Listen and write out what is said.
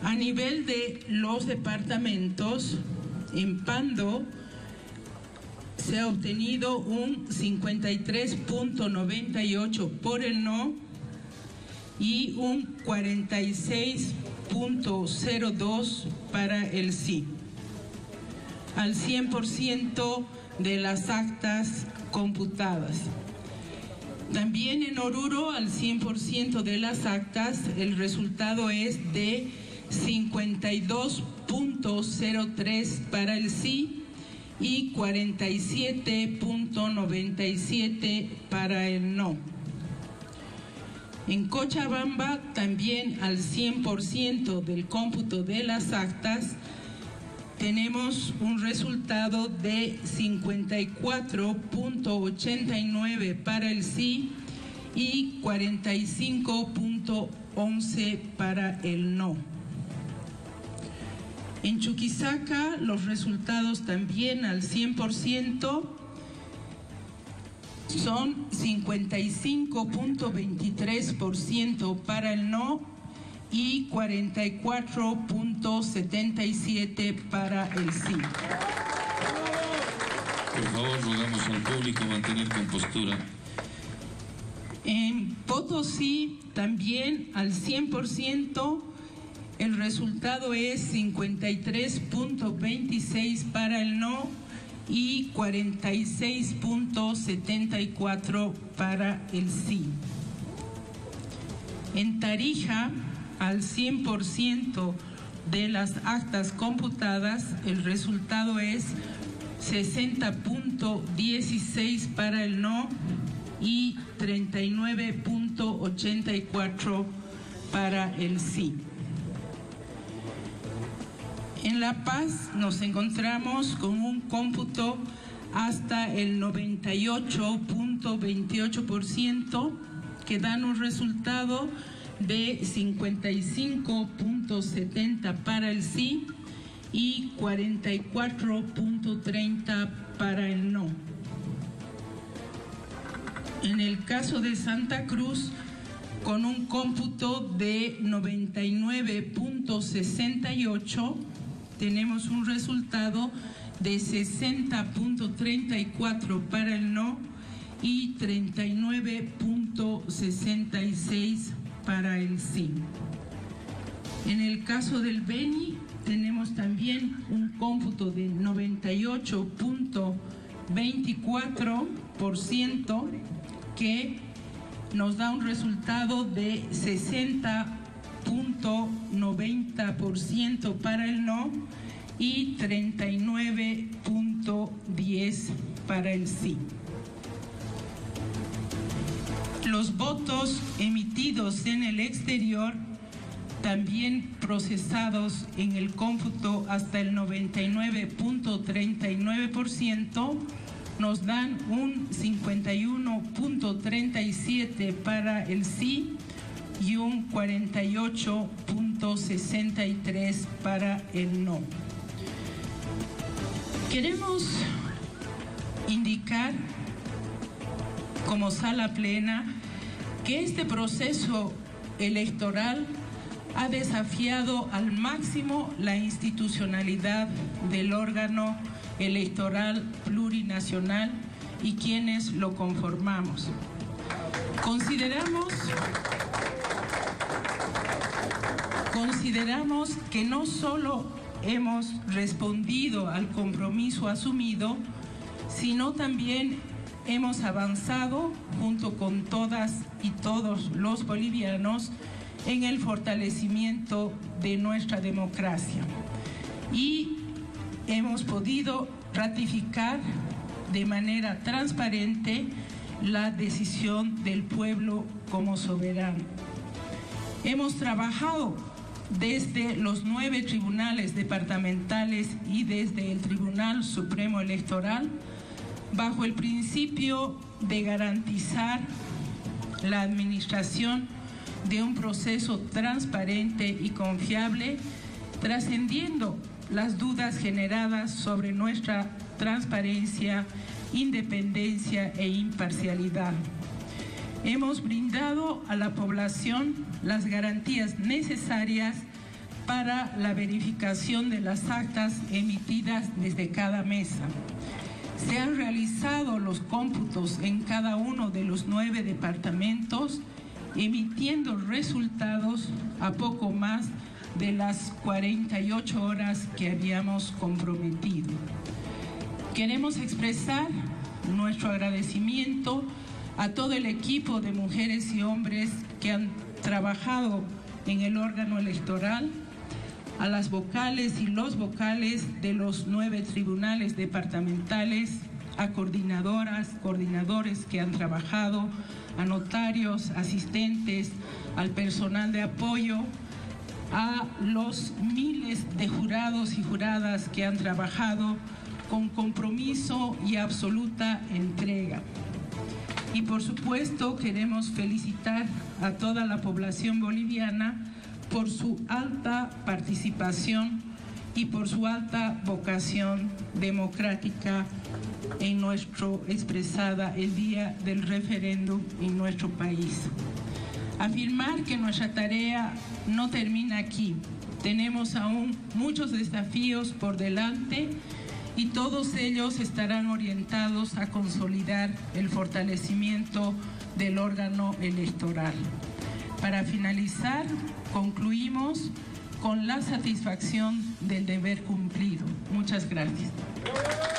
A nivel de los departamentos, en Pando se ha obtenido un 53.98 por el no y un 46.02 para el sí, al 100% de las actas computadas. También en Oruro, al 100% de las actas, el resultado es de 52.03 para el sí y 47.97 para el no. En Cochabamba, también al 100% del cómputo de las actas, tenemos un resultado de 54.89 para el sí y 45.11 para el no. En Chuquisaca, los resultados también al 100% son 55.23% para el no y 44.77 para el sí. Por favor, rogamos al público mantener compostura. En Potosí, también al 100%, el resultado es 53.26 para el no y 46.74 para el sí. En Tarija, al 100% de las actas computadas, el resultado es 60.16 para el no y 39.84 para el sí. En La Paz nos encontramos con un cómputo hasta el 98.28%, que dan un resultado de 55.70 para el sí y 44.30 para el no. En el caso de Santa Cruz, con un cómputo de 99.68, tenemos un resultado de 60.34 para el no y 39.66 para el sí. En el caso del Beni, tenemos también un cómputo de 98.24%, que nos da un resultado de 60.90% para el no y 39.10 para el sí. Los votos emitidos en el exterior, también procesados en el cómputo hasta el 99.39%, nos dan un 51.37 para el sí y un 48.63 para el no. Queremos indicar como sala plena que este proceso electoral ha desafiado al máximo la institucionalidad del órgano electoral plurinacional y quienes lo conformamos. Consideramos que no solo hemos respondido al compromiso asumido, sino también hemos avanzado junto con todas y todos los bolivianos en el fortalecimiento de nuestra democracia y hemos podido ratificar de manera transparente la decisión del pueblo como soberano. Hemos trabajado desde los 9 tribunales departamentales y desde el Tribunal Supremo Electoral bajo el principio de garantizar la administración de un proceso transparente y confiable, trascendiendo las dudas generadas sobre nuestra transparencia, independencia e imparcialidad. Hemos brindado a la población las garantías necesarias para la verificación de las actas emitidas desde cada mesa. Se han realizado los cómputos en cada uno de los 9 departamentos, emitiendo resultados a poco más de las 48 horas que habíamos comprometido. Queremos expresar nuestro agradecimiento a todo el equipo de mujeres y hombres que han trabajado en el órgano electoral, a las vocales y los vocales de los 9 tribunales departamentales, a coordinadoras, coordinadores que han trabajado, a notarios, asistentes, al personal de apoyo, a los miles de jurados y juradas que han trabajado con compromiso y absoluta entrega. Y por supuesto queremos felicitar a toda la población boliviana por su alta participación y por su alta vocación democrática en nuestro expresada el día del referéndum en nuestro país. Afirmar que nuestra tarea no termina aquí. Tenemos aún muchos desafíos por delante y todos ellos estarán orientados a consolidar el fortalecimiento del órgano electoral. Para finalizar, concluimos con la satisfacción del deber cumplido. Muchas gracias.